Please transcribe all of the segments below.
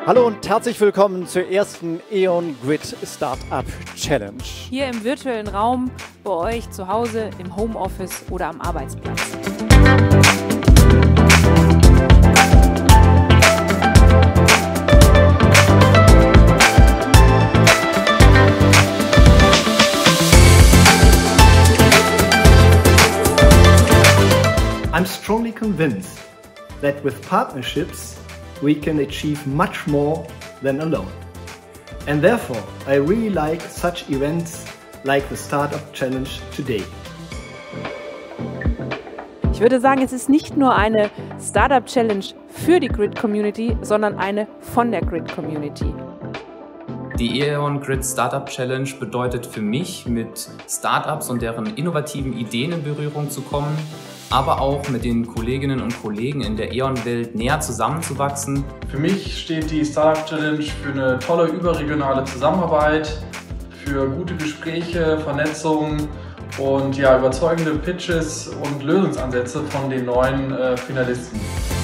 Hallo und herzlich willkommen zur ersten E.ON Grid Startup Challenge. Hier im virtuellen Raum, bei euch zu Hause, im Homeoffice oder am Arbeitsplatz. I'm strongly convinced that with partnerships we can achieve much more than alone. And therefore I really like such events like the Startup Challenge today. Ich würde sagen, es ist nicht nur eine Startup Challenge für die Grid Community, sondern eine von der Grid Community. Die E.ON Grid Startup Challenge bedeutet für mich, mit Startups und deren innovativen Ideen in Berührung zu kommen, aber auch mit den Kolleginnen und Kollegen in der E.ON-Welt näher zusammenzuwachsen. Für mich steht die Startup Challenge für eine tolle überregionale Zusammenarbeit, für gute Gespräche, Vernetzung und ja, überzeugende Pitches und Lösungsansätze von den neuen Finalisten.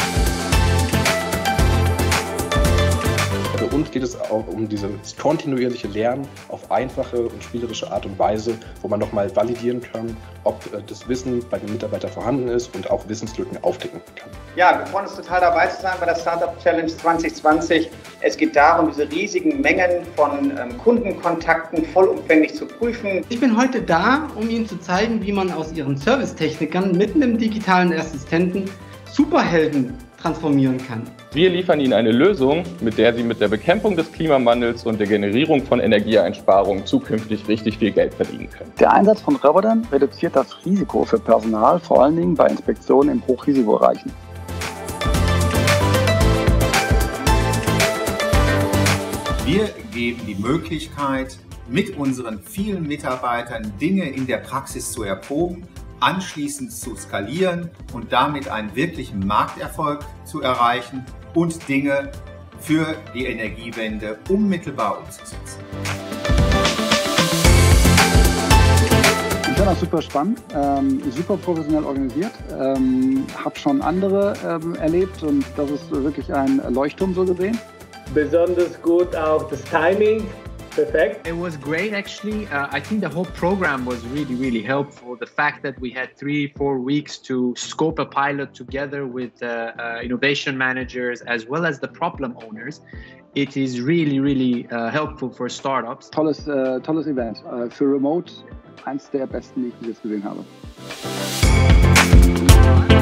Für uns geht es auch um dieses kontinuierliche Lernen auf einfache und spielerische Art und Weise, wo man nochmal validieren kann, ob das Wissen bei den Mitarbeitern vorhanden ist und auch Wissenslücken aufdecken kann. Ja, wir freuen uns total dabei zu sein bei der Startup Challenge 2020. Es geht darum, diese riesigen Mengen von Kundenkontakten vollumfänglich zu prüfen. Ich bin heute da, um Ihnen zu zeigen, wie man aus Ihren Servicetechnikern mit einem digitalen Assistenten Superhelden transformieren kann. Wir liefern Ihnen eine Lösung, mit der Sie mit der Bekämpfung des Klimawandels und der Generierung von Energieeinsparungen zukünftig richtig viel Geld verdienen können. Der Einsatz von Robotern reduziert das Risiko für Personal, vor allen Dingen bei Inspektionen in Hochrisikobereichen. Wir geben die Möglichkeit, mit unseren vielen Mitarbeitern Dinge in der Praxis zu erproben, anschließend zu skalieren und damit einen wirklichen Markterfolg zu erreichen und Dinge für die Energiewende unmittelbar umzusetzen. Ich fand das super spannend, super professionell organisiert, habe schon andere erlebt und das ist wirklich ein Leuchtturm so gesehen. Besonders gut auch das Timing. Perfect. It was great actually. I think the whole program was really helpful. The fact that we had 3-4 weeks to scope a pilot together with innovation managers as well as the problem owners, it is really helpful for startups. Tolles Event. Für Remote eins der besten, die ich bis jetzt gesehen habe.